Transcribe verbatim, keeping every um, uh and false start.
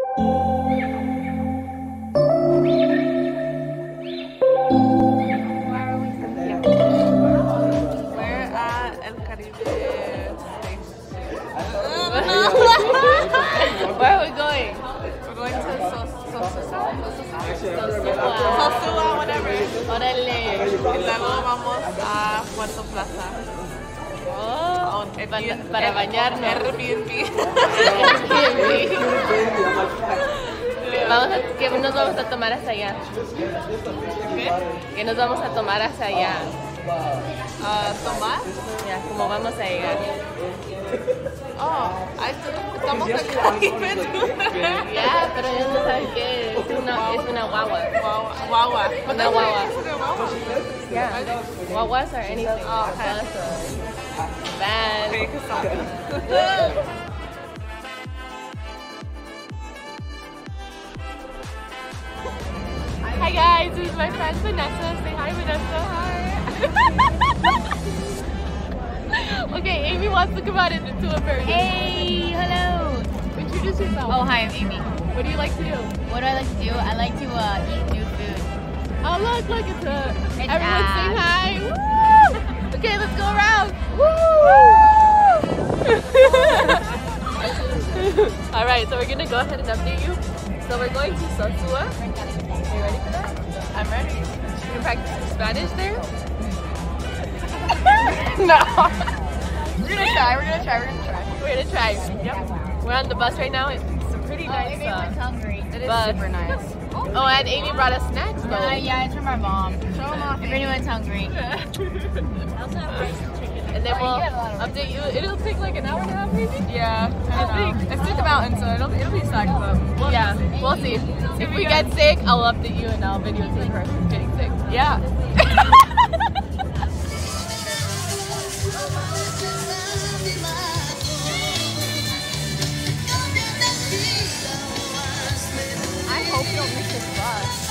Where are we going? We're going to Sosua, Sosua, whatever. Órale. Y luego vamos a Puerto Plaza. Oh, para, para bañarnos. Airbnb. Vamos a, ¿qué nos vamos a tomar hasta allá? ¿Qué? ¿Qué nos vamos a tomar hasta allá? Uh, ¿Tomar? Ya, ¿cómo vamos a llegar? Oh, estamos en Ya, pero ellos no saben qué es. Es una, es una guagua. Guagua. Una guagua. Yeah. Guaguas are anything. Oh, okay. Van. Hi guys, this is my friend Vanessa. Say hi, Vanessa. Hi. Okay, Amy wants to come out into a version. Hey, hello. Introduce yourself. Oh, hi, I'm Amy. What do you like to do? What do I like to do? I like to uh, eat new food. Oh look, look, it's a... It's Everyone Ash. saying hi. Woo! Okay, let's go around. Woo! Alright, so we're gonna go ahead and update you. So we're going to Sosua. Are you ready for that? I'm ready. You're gonna practice some Spanish there? No. We're gonna try, we're gonna try, we're gonna try. We're gonna try. Yep. We're on the bus right now. It's some pretty Oh, nice everyone's uh, hungry. It is bus. super nice. Oh, and Amy brought us snacks though. Uh, yeah, it's from our mom. Show them off. If anyone's hungry. And then Oh, we'll you get a lot of update you. It'll take like an hour and a half maybe? Yeah, I think. It's through the mountain, so it'll, it'll be stuck, but we'll Yeah, we'll see. If we get sick, I'll update you and I'll videotape her getting sick. yeah. I hope you don't miss this bus.